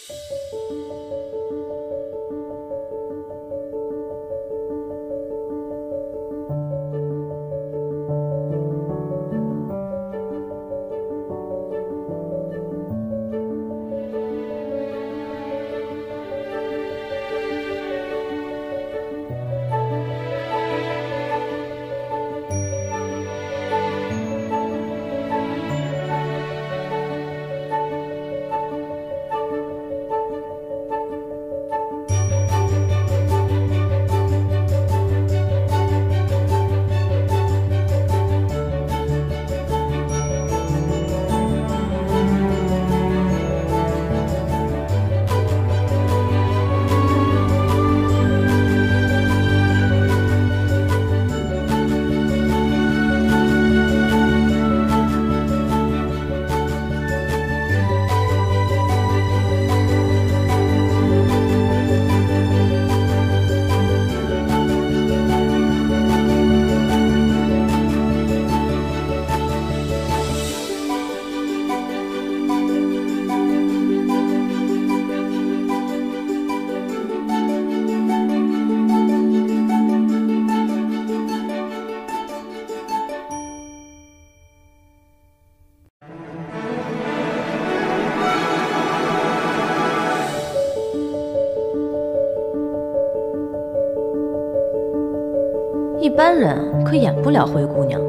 一般人可演不了灰姑娘。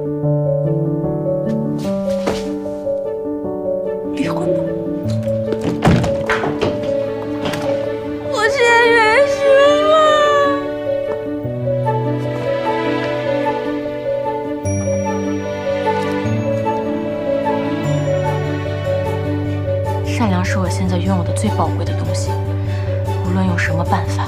离婚吧！我签原书了。善良是我现在拥有的最宝贵的东西，无论用什么办法。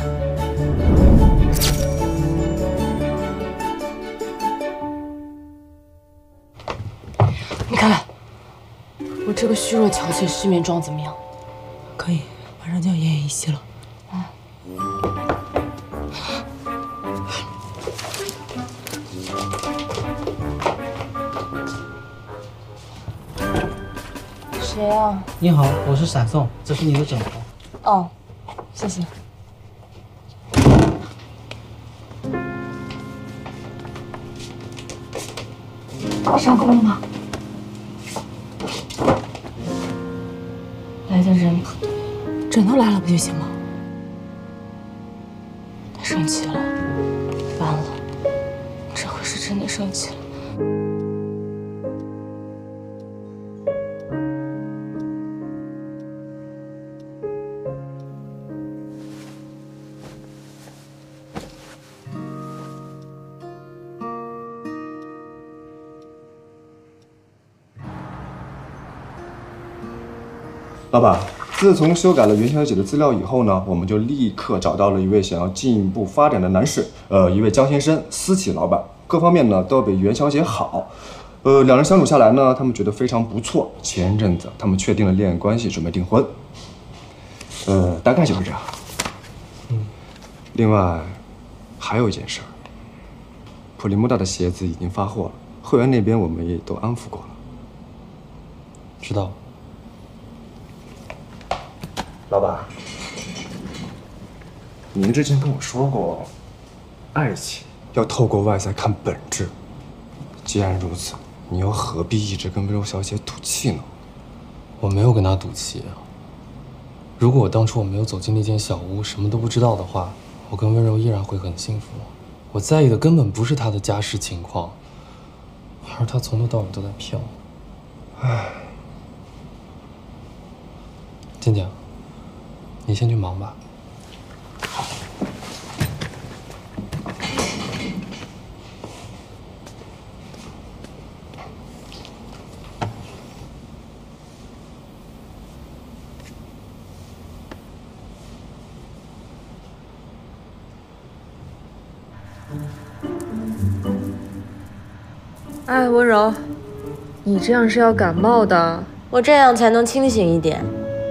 你看看，我这个虚弱憔悴失眠妆怎么样？ 可以，马上就要奄奄一息了。 谁啊？ 你好，我是闪送，这是你的枕头。 哦，谢谢。上工了吗？ 来的人不多， 枕头来了不就行吗？ 他生气了，完了，这回是真的生气了。 老板，自从修改了袁小姐的资料以后呢，我们就立刻找到了一位想要进一步发展的男士，一位江先生，私企老板，各方面呢都比袁小姐好。两人相处下来呢，他们觉得非常不错。前阵子他们确定了恋爱关系，准备订婚。大概就是这样。另外，还有一件事儿，普利莫大的鞋子已经发货了，会员那边我们也都安抚过了。 知道。 老板，您之前跟我说过，爱情要透过外在看本质。既然如此，你又何必一直跟温柔小姐赌气呢？ 我没有跟她赌气啊。如果我当初没有走进那间小屋，什么都不知道的话，我跟温柔依然会很幸福。我在意的根本不是她的家世情况，而是她从头到尾都在骗我。唉，静静。 你先去忙吧。 哎，温柔，你这样是要感冒的。 我这样才能清醒一点。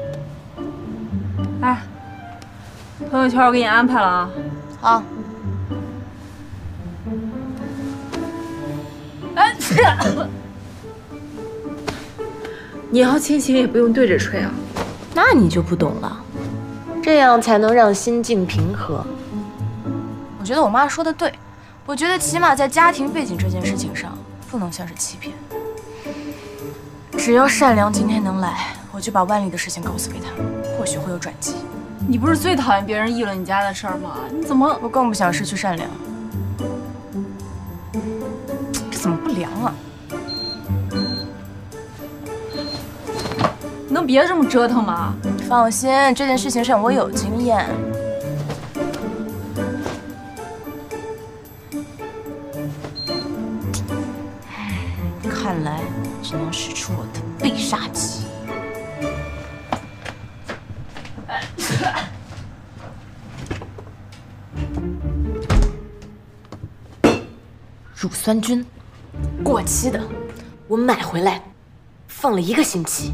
来，朋友圈我给你安排了啊。 好。 哎，你要亲情也不用对着吹啊。 那你就不懂了。 这样才能让心境平和。 我觉得我妈说的对，我觉得起码在家庭背景这件事情上，不能像是欺骗。只要善良今天能来，我就把万里的事情告诉给他，或许会有转机。 你不是最讨厌别人议论你家的事儿吗？你怎么？ 我更不想失去善良。这怎么不凉啊？ 你能别这么折腾吗？ 放心，这件事情上我有经验。看来只能使出我的必杀技。 乳酸菌，过期的，我买回来放了1个星期。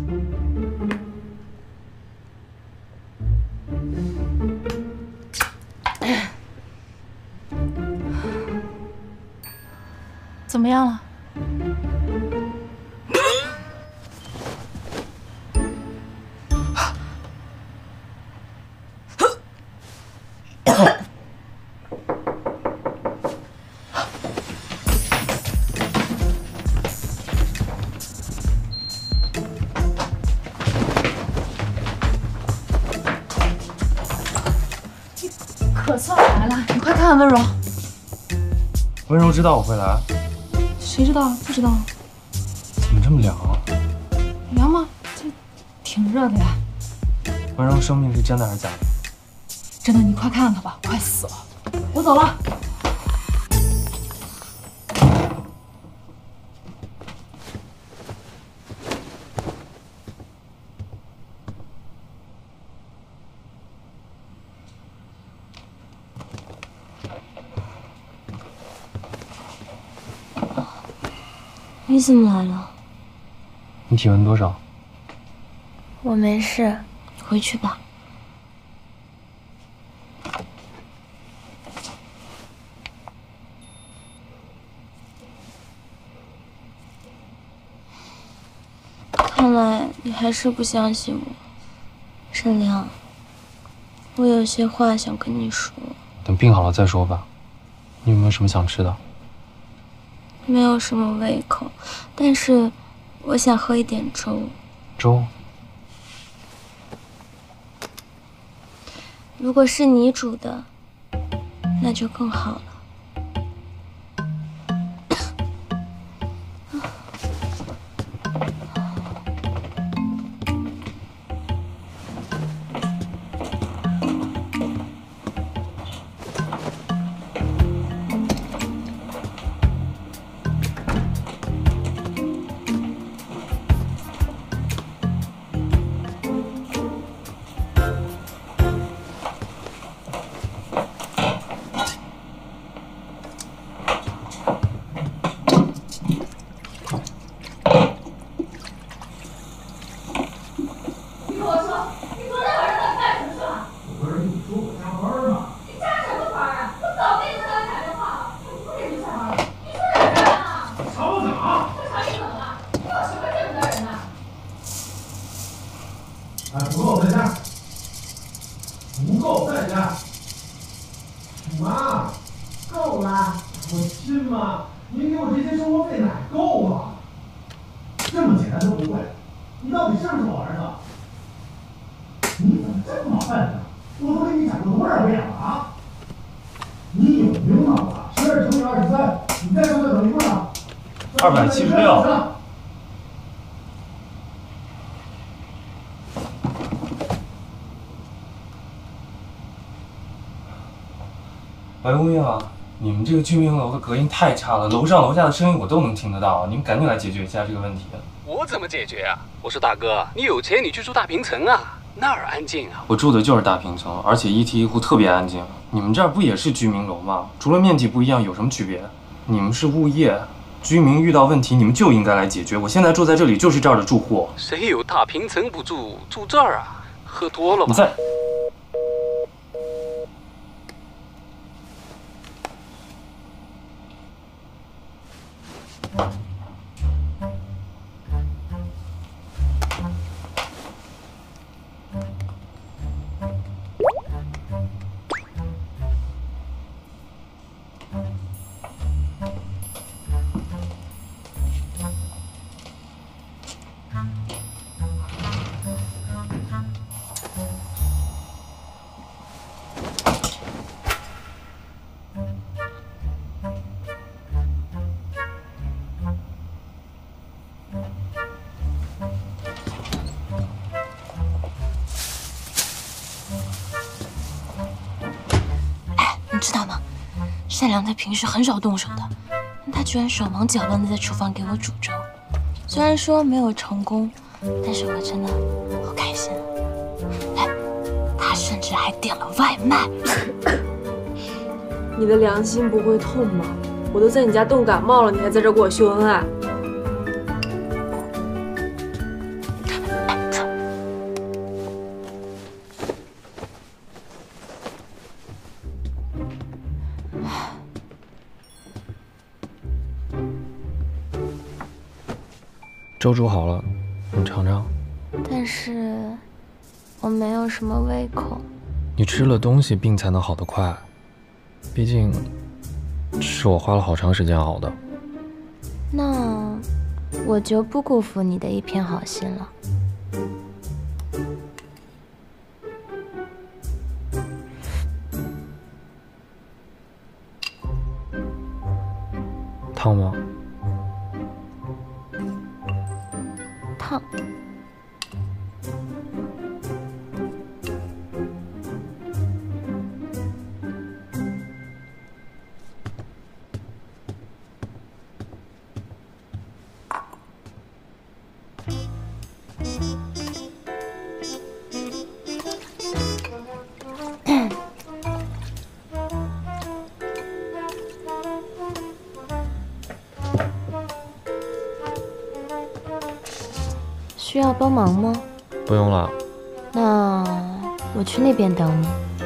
怎么样了？ 可算来了，你快看温柔。 温柔知道我会来， 谁知道？不知道。 怎么这么凉啊？ 凉吗？这挺热的呀。 温柔生命是真的还是假的？ 真的，你快看看吧，快死了。我走了。 你怎么来了？ 你体温多少？ 我没事，回去吧。看来你还是不相信我，沈良。我有些话想跟你说。 等病好了再说吧。你有没有什么想吃的？ 没有什么胃口，但是我想喝一点粥。 粥？ 如果是你煮的，那就更好了。 276。喂，乌英啊，你们这个居民楼的隔音太差了，楼上楼下的声音我都能听得到，你们赶紧来解决一下这个问题。 我怎么解决啊？我说大哥，你有钱你去住大平层啊，那儿安静啊。 我住的就是大平层，而且一梯一户特别安静。你们这儿不也是居民楼吗？除了面积不一样，有什么区别？你们是物业。居民遇到问题，你们就应该来解决。我现在住在这里，就是这儿的住户。 谁有大平层不住？住这儿啊？喝多了吧？ 你在。 知道吗？善良他平时很少动手的，他居然手忙脚乱的在厨房给我煮粥。虽然说没有成功，但是我真的好开心。哎，他甚至还点了外卖。 你的良心不会痛吗？我都在你家冻感冒了，你还在这给我秀恩爱。 粥煮好了，你尝尝。 但是我没有什么胃口。 你吃了东西，病才能好得快。毕竟，是我花了好长时间熬的。 那我就不辜负你的一片好心了。 烫吗？ 烫。需要帮忙吗？ 不用了。 那我去那边等你。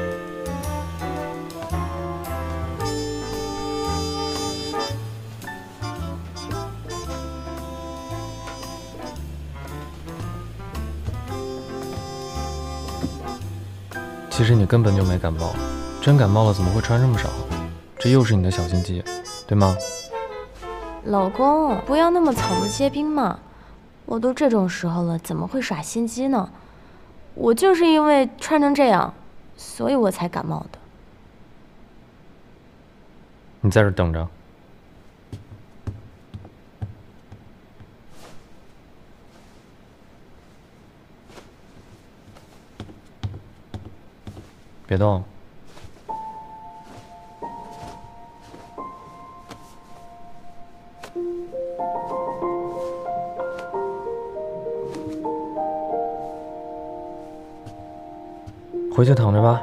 其实你根本就没感冒，真感冒了怎么会穿这么少？这又是你的小心机，对吗？ 老公，不要那么草木皆兵嘛。我都这种时候了，怎么会耍心机呢？我就是因为穿成这样，所以我才感冒的。 你在这等着。别动。回去躺着吧。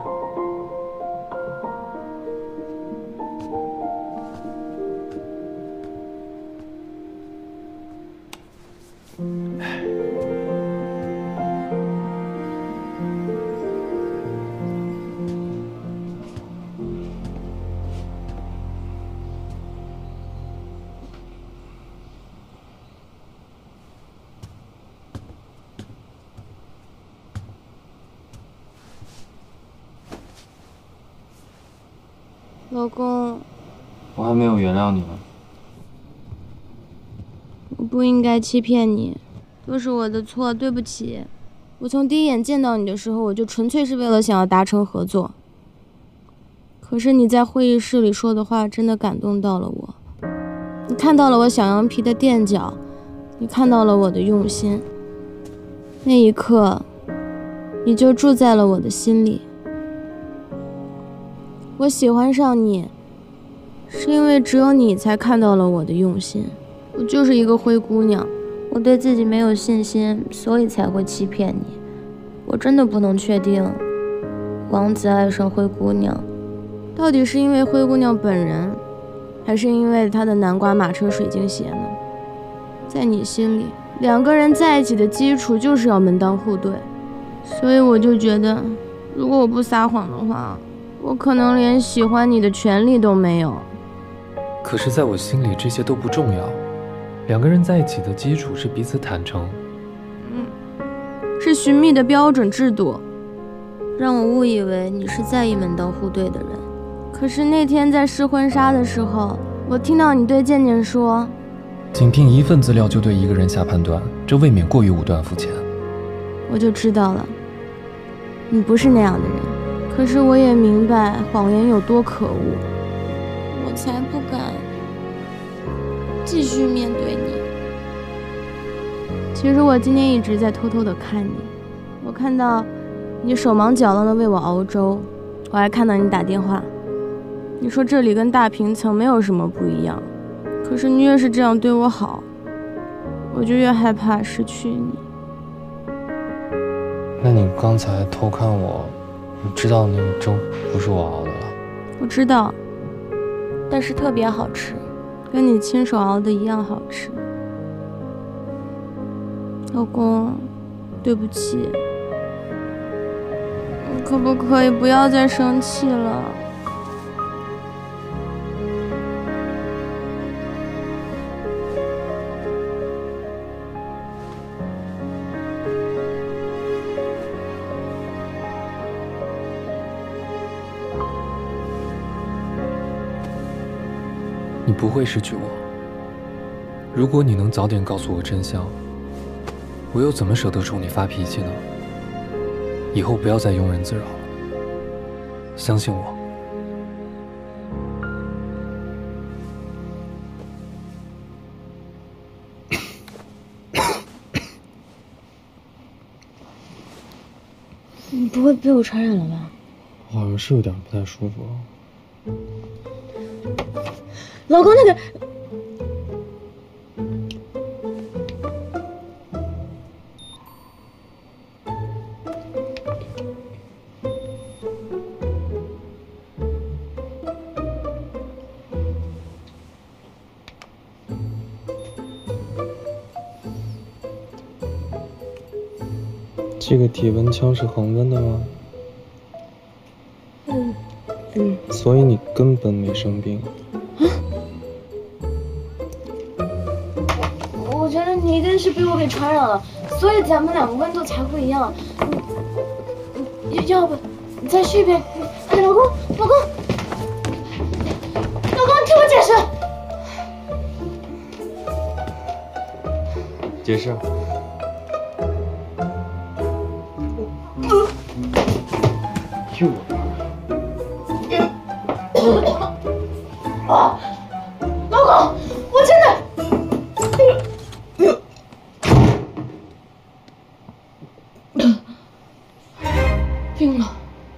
老公， 我还没有原谅你呢。 我不应该欺骗你，都是我的错，对不起。我从第一眼见到你的时候，我就纯粹是为了想要达成合作。可是你在会议室里说的话真的感动到了我。你看到了我小羊皮的垫脚，你看到了我的用心。那一刻，你就住在了我的心里。我喜欢上你，是因为只有你才看到了我的用心。我就是一个灰姑娘，我对自己没有信心，所以才会欺骗你。我真的不能确定，王子爱上灰姑娘，到底是因为灰姑娘本人，还是因为她的南瓜马车水晶鞋呢？在你心里，两个人在一起的基础就是要门当户对，所以我就觉得，如果我不撒谎的话，我可能连喜欢你的权利都没有。 可是在我心里这些都不重要，两个人在一起的基础是彼此坦诚。 是寻觅的标准制度，让我误以为你是在意门当户对的人。可是那天在试婚纱的时候，我听到你对健健说， 仅凭一份资料就对一个人下判断，这未免过于武断肤浅。 我就知道了，你不是那样的人。可是我也明白谎言有多可恶，我才不敢继续面对你。其实我今天一直在偷偷的看你，我看到你手忙脚乱的为我熬粥，我还看到你打电话， 你说这里跟大平层没有什么不一样，可是你越是这样对我好，我就越害怕失去你。 那你刚才偷看我，你知道那个粥不是我熬的了？ 我知道，但是特别好吃，跟你亲手熬的一样好吃。老公，对不起，你可不可以不要再生气了？ 你不会失去我。如果你能早点告诉我真相，我又怎么舍得冲你发脾气呢？以后不要再庸人自扰了，相信我。 你不会被我传染了吧？ 我好像是有点不太舒服。 老公，那个， 这个体温枪是恒温的吗？所以你根本没生病。 我觉得你一定是被我给传染了，所以咱们两个温度才不一样。要不你再试一遍？哎，老公，老公，老公，你听我解释。 解释。 老公，我真的。病了。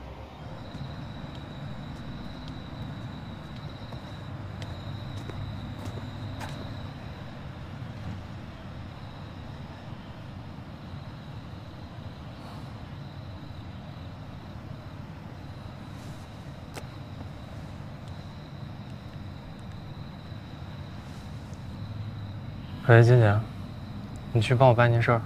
喂，姐姐，你去帮我办件事儿。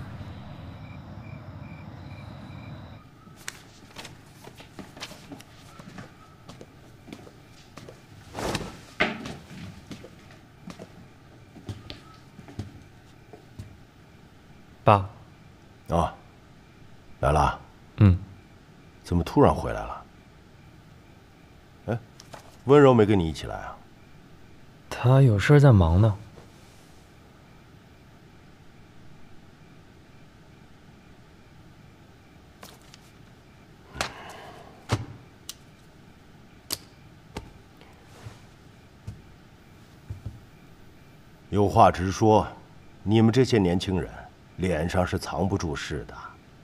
爸。 啊，来了。怎么突然回来了？哎，温柔没跟你一起来啊？ 他有事在忙呢。 有话直说，你们这些年轻人脸上是藏不住事的。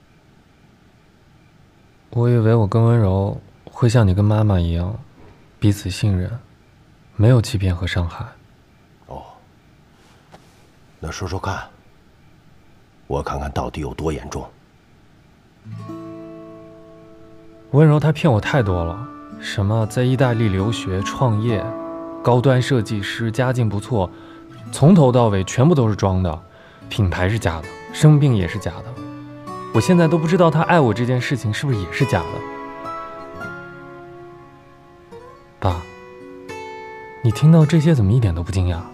我以为我跟温柔会像你跟妈妈一样，彼此信任，没有欺骗和伤害。 哦，那说说看，我看看到底有多严重。 温柔她骗我太多了，什么在意大利留学、创业、高端设计师，家境不错。从头到尾全部都是装的，品牌是假的，生病也是假的。我现在都不知道他爱我这件事情是不是也是假的。爸，你听到这些怎么一点都不惊讶？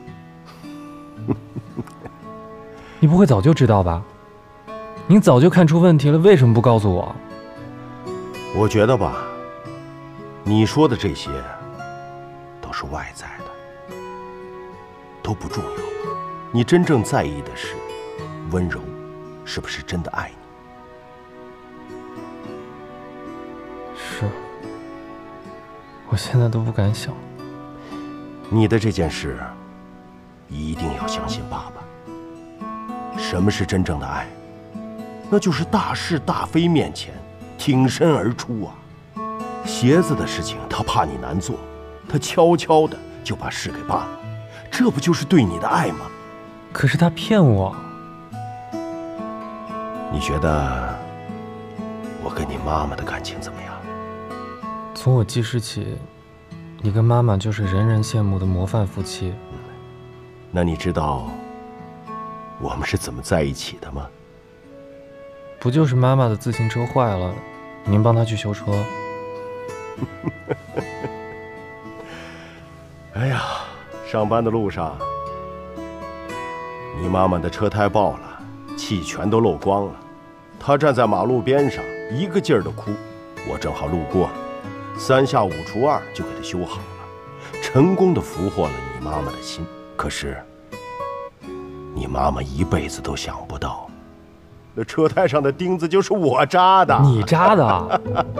你不会早就知道吧？你早就看出问题了，为什么不告诉我？ 我觉得吧，你说的这些都是外在的。都不重要，你真正在意的是，温柔是不是真的爱你？ 是，我现在都不敢想。 你的这件事，一定要相信爸爸。什么是真正的爱？那就是大是大非面前挺身而出啊！鞋子的事情他怕你难做， 他悄悄的就把事给办了，这不就是对你的爱吗？ 可是他骗我。 你觉得我跟你妈妈的感情怎么样？ 从我记事起，你跟妈妈就是人人羡慕的模范夫妻。 那你知道我们是怎么在一起的吗？ 不就是妈妈的自行车坏了，您帮她去修车？ 哎呀，上班的路上，你妈妈的车胎爆了，气全都漏光了。她站在马路边上，一个劲儿的哭。我正好路过，三下五除二就给她修好了，成功的俘获了你妈妈的心。可是，你妈妈一辈子都想不到，那车胎上的钉子就是我扎的。 你扎的？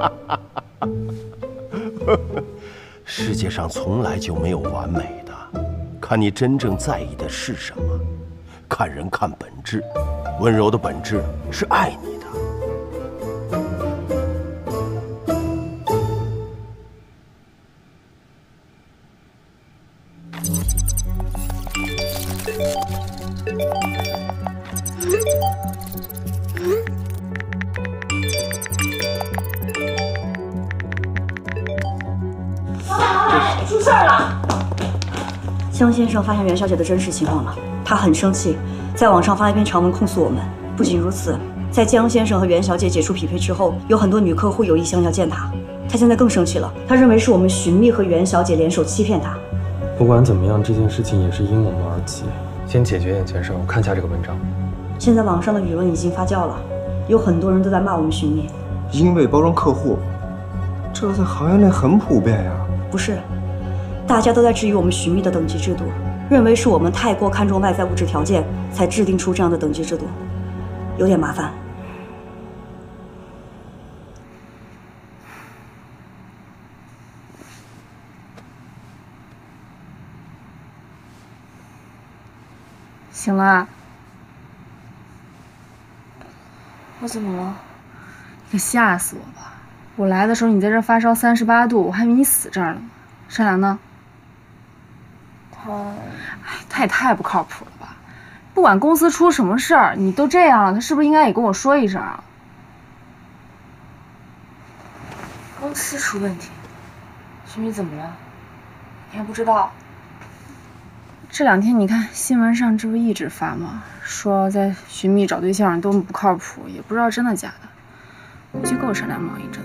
世界上从来就没有完美的，看你真正在意的是什么。看人看本质，温柔的本质是爱你的。 出事了！江先生发现袁小姐的真实情况了，他很生气，在网上发一篇长文控诉我们。不仅如此，在江先生和袁小姐解除匹配之后，有很多女客户有意向要见他。他现在更生气了，他认为是我们寻觅和袁小姐联手欺骗他。 不管怎么样，这件事情也是因我们而起。先解决眼前事，我看一下这个文章。 现在网上的舆论已经发酵了，有很多人都在骂我们寻觅， 因为包装客户，这在行业内很普遍呀。 不是，大家都在质疑我们寻觅的等级制度，认为是我们太过看重外在物质条件，才制定出这样的等级制度，有点麻烦。 醒了？我怎么了？你可吓死我吧！我来的时候你在这发烧38度，我还以为你死这儿了呢。善良呢？他也太不靠谱了吧！不管公司出什么事儿，你都这样了，他是不是应该也跟我说一声啊？ 公司出问题？徐米怎么了？你还不知道？ 这2天你看新闻上这不一直发吗？说在寻觅找对象都不靠谱，也不知道真的假的。估计够善良忙一阵子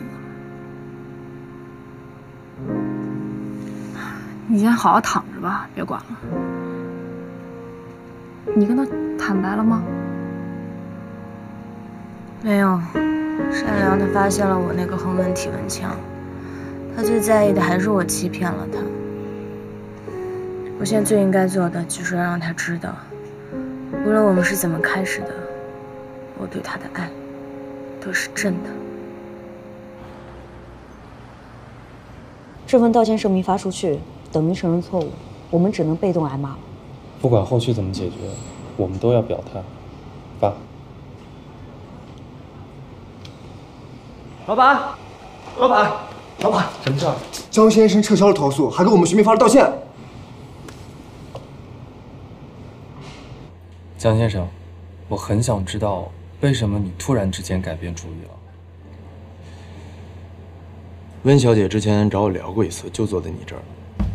了。你先好好躺着吧，别管了。你跟他坦白了吗？ 没有，善良的发现了我那个横纹体纹枪，他最在意的还是我欺骗了他。我现在最应该做的就是要让他知道，无论我们是怎么开始的，我对他的爱都是真的。 这份道歉声明发出去，等于承认错误，我们只能被动挨骂了。 不管后续怎么解决，我们都要表态。发。 老板，老板，老板，什么事儿？江先生撤销了投诉，还给我们寻觅发了道歉。 江先生，我很想知道为什么你突然之间改变主意了。 温小姐之前找我聊过一次，就坐在你这儿。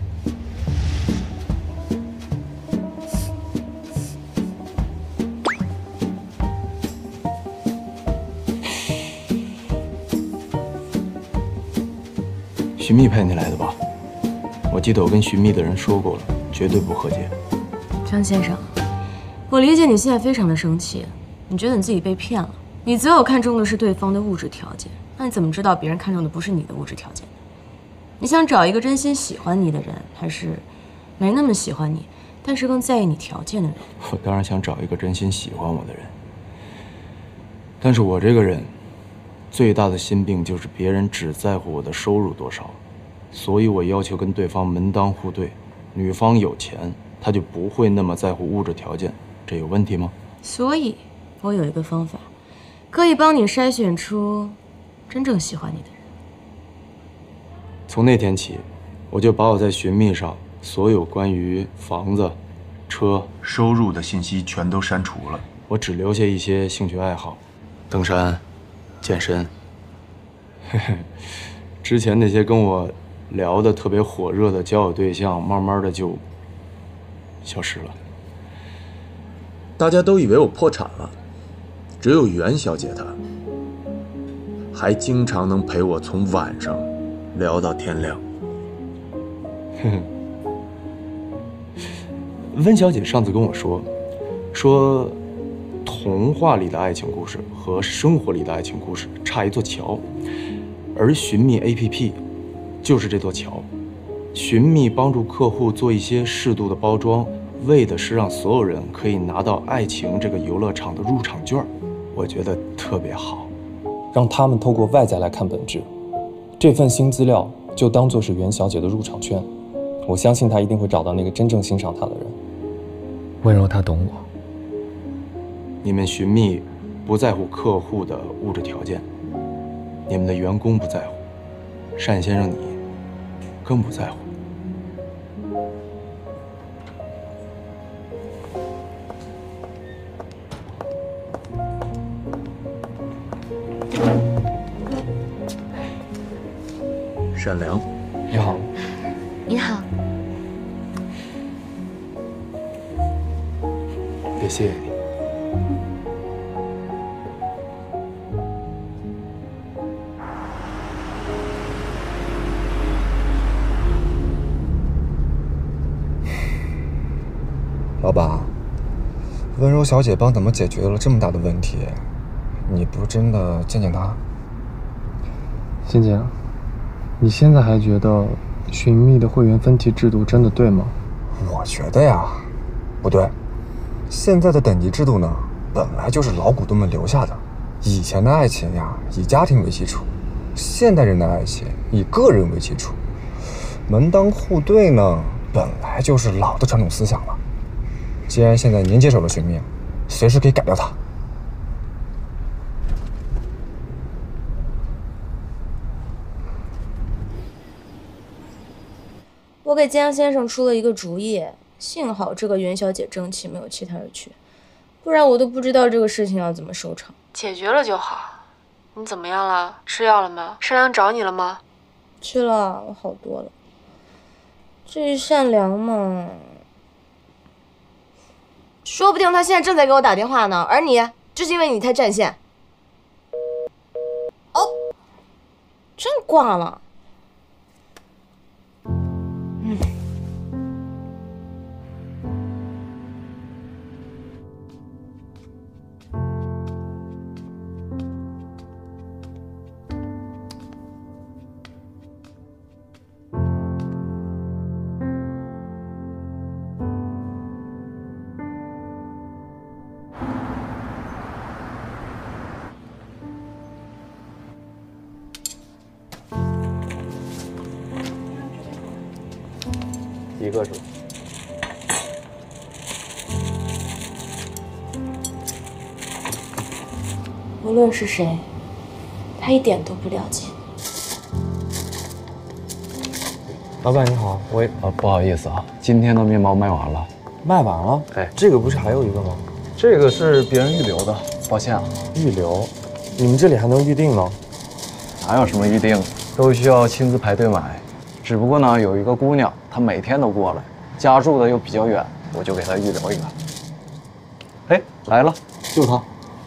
寻觅派你来的吧？我记得我跟寻觅的人说过了，绝对不和解。 张先生，我理解你现在非常的生气，你觉得你自己被骗了，你择偶看重的是对方的物质条件，那你怎么知道别人看重的不是你的物质条件呢？你想找一个真心喜欢你的人，还是没那么喜欢你，但是更在意你条件的人？ 我当然想找一个真心喜欢我的人，但是我这个人最大的心病就是别人只在乎我的收入多少，所以我要求跟对方门当户对，女方有钱，她就不会那么在乎物质条件，这有问题吗？ 所以，我有一个方法，可以帮你筛选出真正喜欢你的人。 从那天起， 我就把我在寻觅上所有关于房子、车、 收入的信息全都删除了。 我只留下一些兴趣爱好，登山、健身。之前那些跟我聊得特别火热的交友对象，慢慢的就消失了。 大家都以为我破产了，只有袁小姐她还经常能陪我从晚上聊到天亮。 温小姐上次跟我说，童话里的爱情故事和生活里的爱情故事差一座桥，而寻觅 APP 就是这座桥。寻觅帮助客户做一些适度的包装，为的是让所有人可以拿到爱情这个游乐场的入场券，我觉得特别好。 让他们透过外在来看本质，这份新资料就当作是袁小姐的入场券。我相信她一定会找到那个真正欣赏她的人。温柔，她懂我。 你们寻觅不在乎客户的物质条件，你们的员工不在乎，单先生你更不在乎。 善良， 你好。 你好。 也谢谢你。 老板，温柔小姐帮咱们解决了这么大的问题，你不真的见见她？ 欣姐，你现在还觉得寻觅的会员分级制度真的对吗？ 我觉得呀，不对。现在的等级制度呢，本来就是老股东们留下的。以前的爱情呀，以家庭为基础；现代人的爱情以个人为基础。门当户对呢，本来就是老的传统思想了。既然现在您接手了寻觅，随时可以改掉它。 我给江先生出了一个主意，幸好这个袁小姐争气，没有弃他而去，不然我都不知道这个事情要怎么收场。 解决了就好。你怎么样了？吃药了吗？善良找你了吗？ 吃了，我好多了。至于善良嘛，说不定他现在正在给我打电话呢，而你就是因为你太占线。哦，真挂了。 一个是吧？ 无论是谁，他一点都不了解。 老板你好， 不好意思啊，今天的面包卖完了。 卖完了？ 哎， 这个不是还有一个吗？ 这个是别人预留的，抱歉啊。 预留？你们这里还能预定呢？ 哪有什么预定，都需要亲自排队买。只不过呢，有一个姑娘，她每天都过来，家住的又比较远，我就给她预留一个。哎，来了，就她。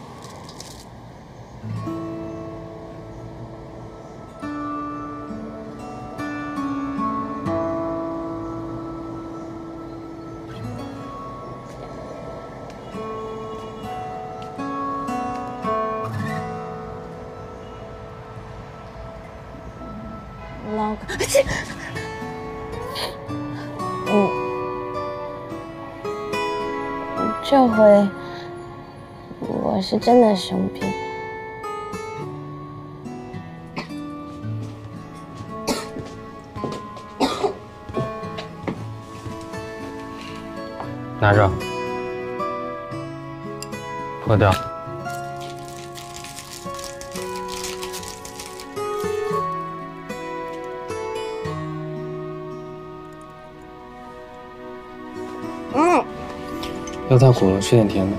这回我是真的生病。 拿着，喝掉。 喝太苦了，吃点甜的。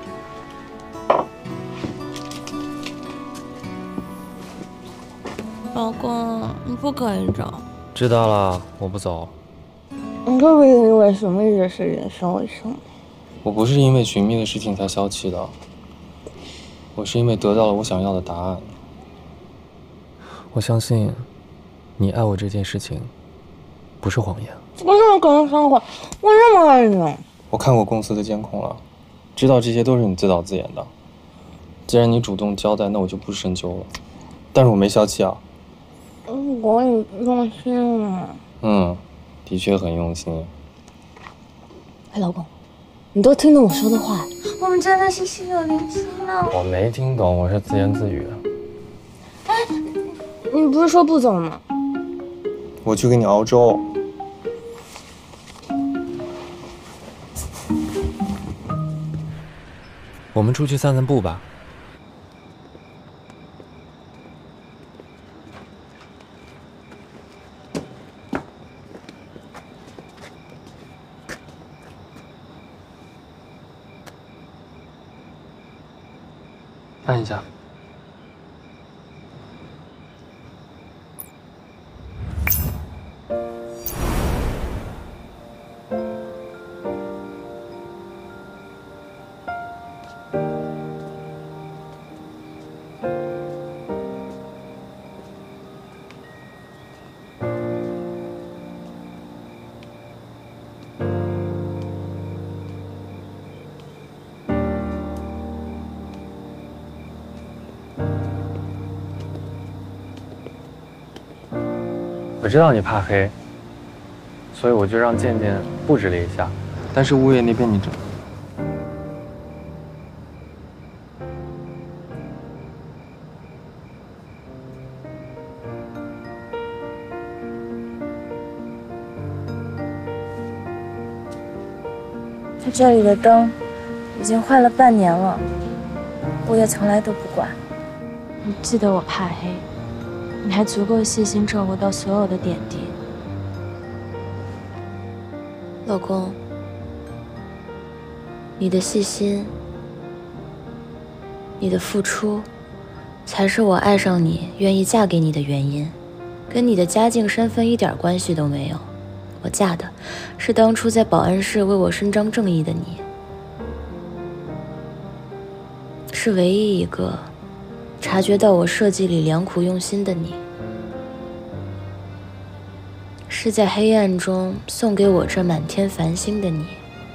老公，你不可以走。 知道了，我不走。 你是不是因为什么的事情生我气？ 我不是因为寻觅的事情才消气的，我是因为得到了我想要的答案。我相信，你爱我这件事情，不是谎言。 我怎么可能说谎？我这么爱你。 我看过公司的监控了，知道这些都是你自导自演的。既然你主动交代，那我就不深究了。但是我没消气啊。 我也用心了。 的确很用心。 哎，老公，你都听懂我说的话？ 我们真的是心有灵犀呢。 我没听懂，我是自言自语。 哎，你不是说不走吗？ 我去给你熬粥。我们出去散散步吧。按一下。我知道你怕黑，所以我就让健健布置了一下。但是物业那边你这里的灯已经坏了半年了，物业从来都不管。你记得我怕黑，你还足够细心照顾到所有的点滴。 老公，你的细心，你的付出，才是我爱上你、愿意嫁给你的原因，跟你的家境身份一点关系都没有。我嫁的是当初在保安室为我伸张正义的你，是唯一一个察觉到我设计里良苦用心的你，是在黑暗中送给我这满天繁星的你。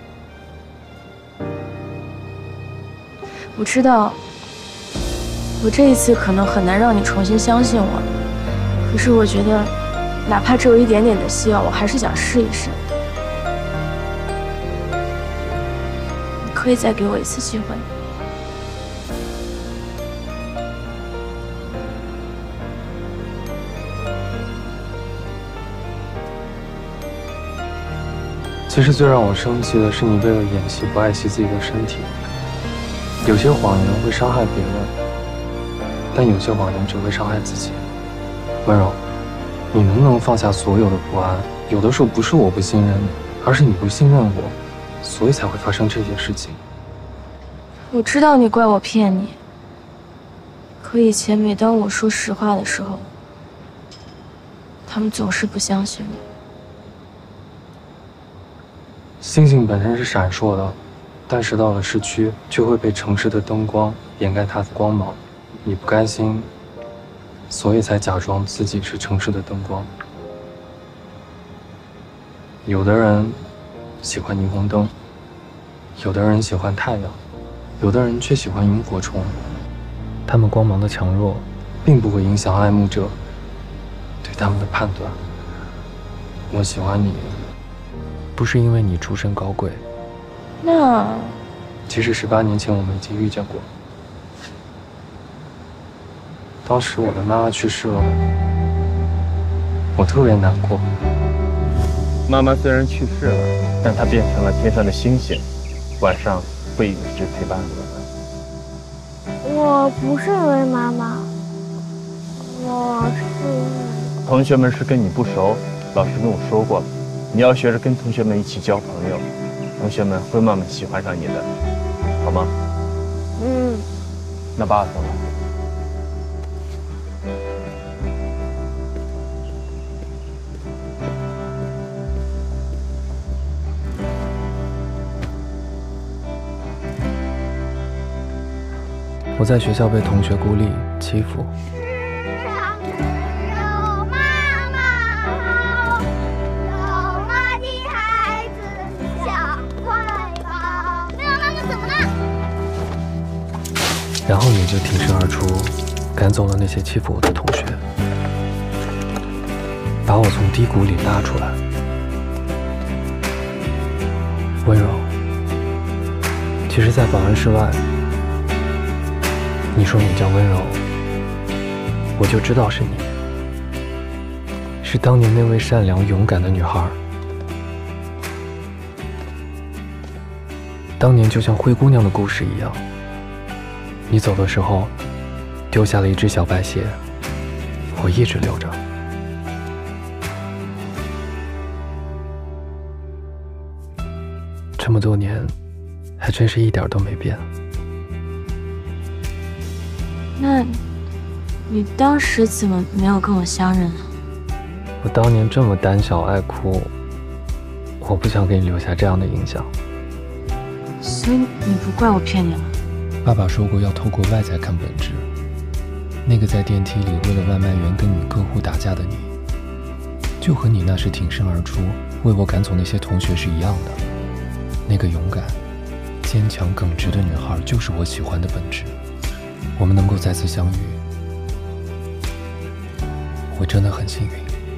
我知道，我这一次可能很难让你重新相信我，可是我觉得，哪怕只有一点点的希望，我还是想试一试。你可以再给我一次机会。 其实最让我生气的是你为了演戏不爱惜自己的身体。有些谎言会伤害别人，但有些谎言只会伤害自己。温柔，你能不能放下所有的不安？有的时候不是我不信任你，而是你不信任我，所以才会发生这些事情。 我知道你怪我骗你，可以前每当我说实话的时候，他们总是不相信我。 星星本身是闪烁的，但是到了市区，却会被城市的灯光掩盖它的光芒。你不甘心，所以才假装自己是城市的灯光。有的人喜欢霓虹灯，有的人喜欢太阳，有的人却喜欢萤火虫。他们光芒的强弱，并不会影响爱慕者对他们的判断。我喜欢你，不是因为你出身高贵。 那其实18年前我们已经遇见过。当时我的妈妈去世了，我特别难过。 妈妈虽然去世了，但她变成了天上的星星，晚上会一直陪伴我们。 我不是因为妈妈，我是因为…… 同学们是跟你不熟，老师跟我说过了，你要学着跟同学们一起交朋友， 同学们会慢慢喜欢上你的，好吗？ 嗯。 那爸走了。 我在学校被同学孤立欺负。然后你就挺身而出，赶走了那些欺负我的同学，把我从低谷里拉出来。温柔，其实，在保安室外，你说你叫温柔，我就知道是你，是当年那位善良勇敢的女孩。当年就像灰姑娘的故事一样。你走的时候，丢下了一只小白鞋，我一直留着。这么多年，还真是一点都没变。 那，你当时怎么没有跟我相认啊？ 我当年这么胆小爱哭，我不想给你留下这样的印象。 所以你不怪我骗你了？ 爸爸说过要透过外在看本质。那个在电梯里为了外卖员跟女客户打架的你，就和你那时挺身而出为我赶走那些同学是一样的。那个勇敢、坚强、耿直的女孩，就是我喜欢的本质。我们能够再次相遇，我真的很幸运。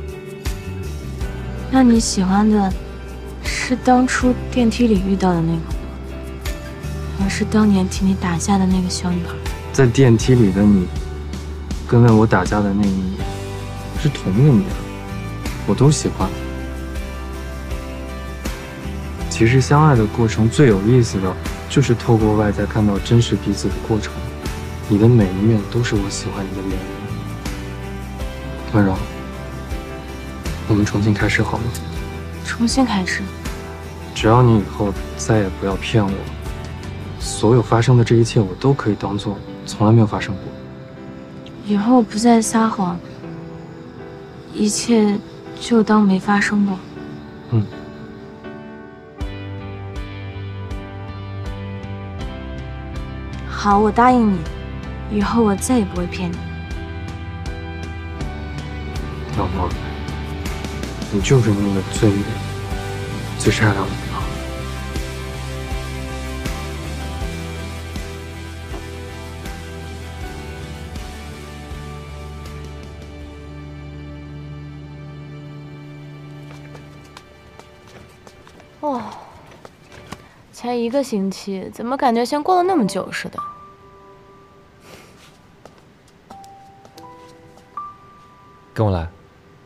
那你喜欢的是当初电梯里遇到的那个，还是当年替你打架的那个小女孩？ 在电梯里的你，跟为我打架的那个你，是同一个你啊，我都喜欢。其实相爱的过程最有意思的，就是透过外在看到真实彼此的过程。你的每一面都是我喜欢你的原因。温柔，我们重新开始好吗？ 重新开始。 只要你以后再也不要骗我，所有发生的这一切我都可以当做从来没有发生过。 以后不再撒谎，一切就当没发生过。 嗯。 好，我答应你，以后我再也不会骗你。 老婆，你就是那个最美、最善良的女孩。 哦，才1个星期，怎么感觉像过了那么久似的？ 跟我来。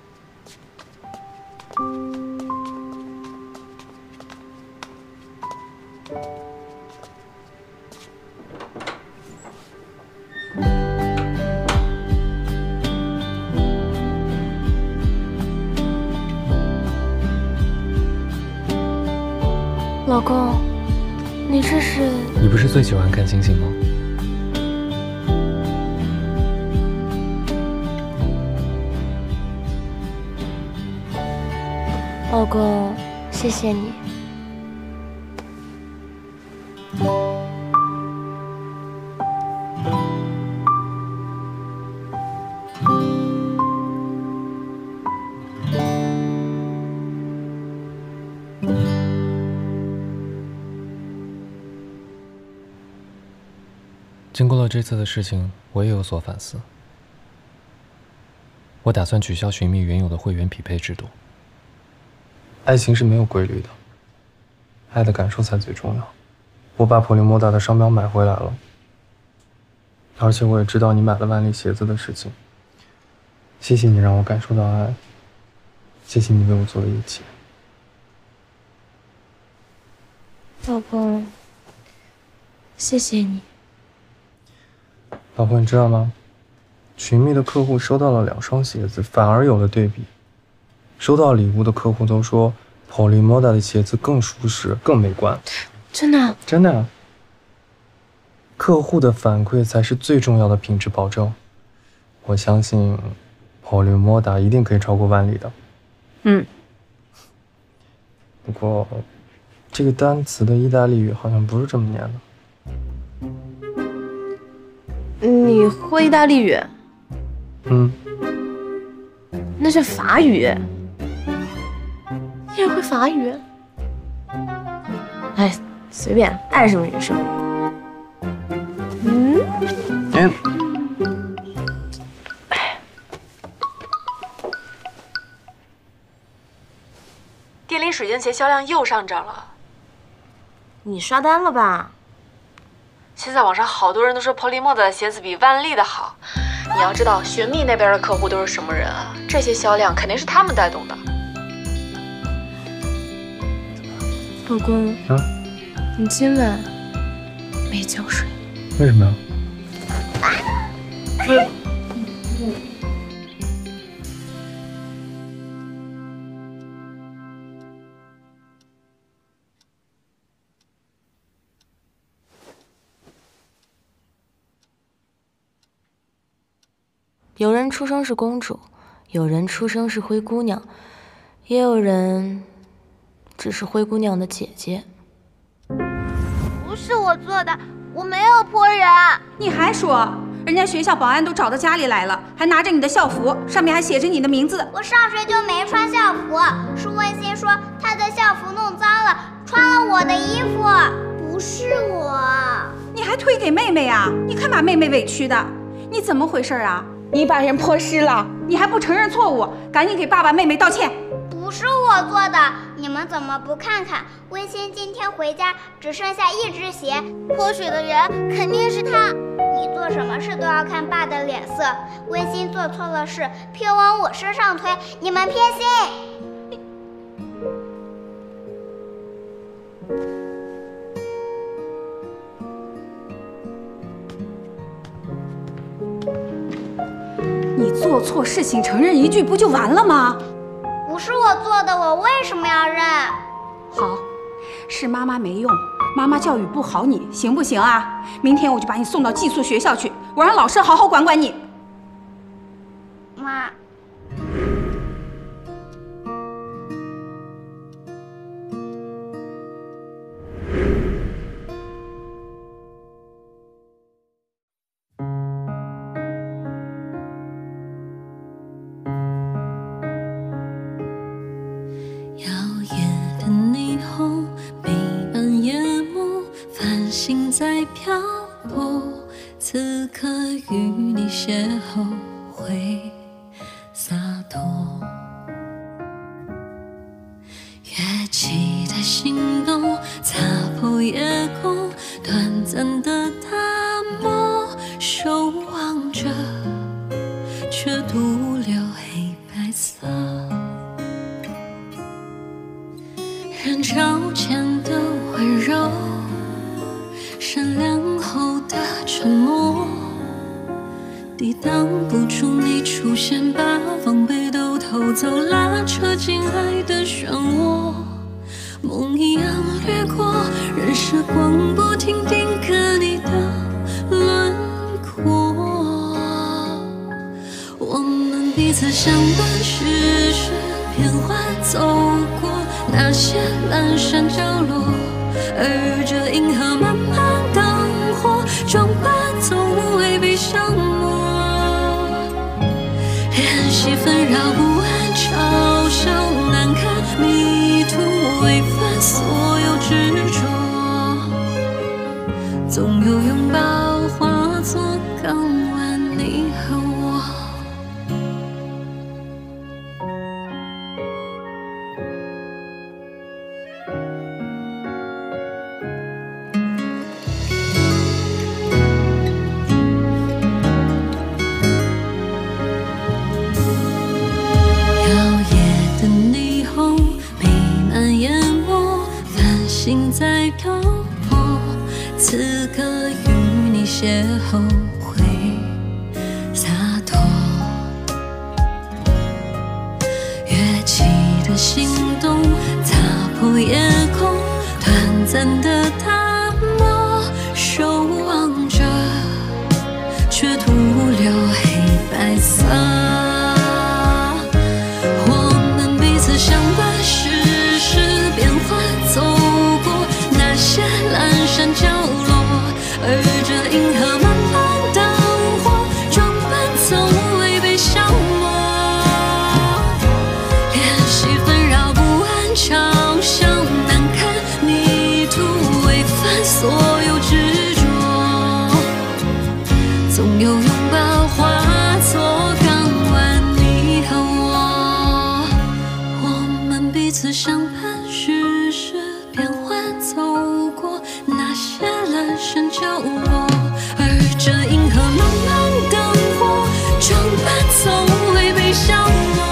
老公，你这是…… 你不是最喜欢看星星吗？ 老公，谢谢你。 经过了这次的事情，我也有所反思。我打算取消寻觅原有的会员匹配制度。爱情是没有规律的，爱的感受才最重要。我把普利莫达的商标买回来了，而且我也知道你买了万利鞋子的事情。谢谢你让我感受到爱，谢谢你为我做的一切。 老公，谢谢你。 老婆，你知道吗？寻觅的客户收到了2双鞋子，反而有了对比。收到礼物的客户都说 Polymoda 的鞋子更舒适、更美观。 真的？ 真的啊。客户的反馈才是最重要的品质保证。我相信 Polymoda 一定可以超过万里的。 嗯。 不过，这个单词的意大利语好像不是这么念的。 你会意大利语？ 嗯。 那是法语。你也会法语？哎，随便，爱什么语什么语。 电离水晶鞋销量又上涨了。 你刷单了吧？ 现在网上好多人都说 Polymoda 的鞋子比万利的好。你要知道Xunmi那边的客户都是什么人啊？这些销量肯定是他们带动的。 老公，你今晚没觉睡？ 为什么呀？ 有人出生是公主，有人出生是灰姑娘，也有人只是灰姑娘的姐姐。 不是我做的，我没有泼人。 你还说？人家学校保安都找到家里来了，还拿着你的校服，上面还写着你的名字。 我上学就没穿校服，是温馨说她的校服弄脏了，穿了我的衣服。不是我。 你还推给妹妹啊？你看把妹妹委屈的。你怎么回事啊？你把人泼湿了，你还不承认错误？赶紧给爸爸妹妹道歉。 不是我做的，你们怎么不看看？温馨今天回家只剩下一只鞋，泼水的人肯定是他。你做什么事都要看爸的脸色，温馨做错了事偏往我身上推，你们偏心。 你做错事情承认一句不就完了吗？ 不是我做的，我为什么要认？ 好，是妈妈没用，妈妈教育不好你，行不行啊？明天我就把你送到寄宿学校去，我让老师好好管管你。 妈。 在漂泊，此刻与你邂逅会洒脱，跃起的心动擦破夜空，短暂的打磨，守望着却独留黑白色，人潮间的温柔，善良后的沉默，抵挡不住你出现，把防备都偷走，拉扯进爱的漩涡，梦一样掠过，任时光不停定格你的轮廓。我们彼此相伴，世事变幻，走过那些阑珊角落，而这银河慢慢灯火，装扮从无畏被消磨，联系纷扰不安，嘲笑难堪，迷途违反所有执着，总有拥抱化作港湾，你和我。在漂泊，此刻与你邂逅会洒脱，跃起的心动擦散的大漠，守望着，却徒留黑白色。我们彼此相伴，世事变幻，走过那些阑珊角落，而这银河慢慢灯火，装扮从未被消磨。练习纷扰不安，长相难看，迷途违反所有执着，总有拥抱化作港湾，你和我，我们彼此相伴，世事变幻，走过那些阑珊角落，而这银河慢慢灯火，装扮从未被消磨。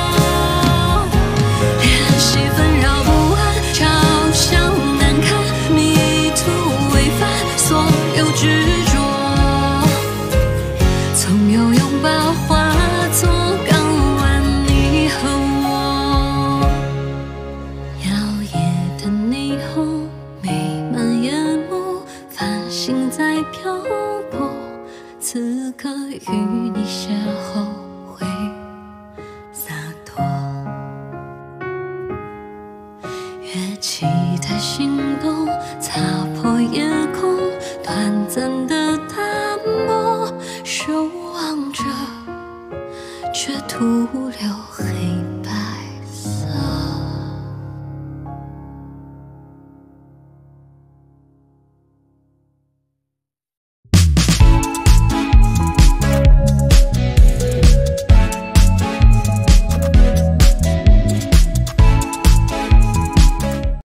练习纷扰不安，长相难看，迷途违反所有执着，总有拥抱化作港湾，你和我。摇曳的霓虹弥漫夜幕，繁星在漂泊，此刻与你邂逅会洒脱。越期待心动，藏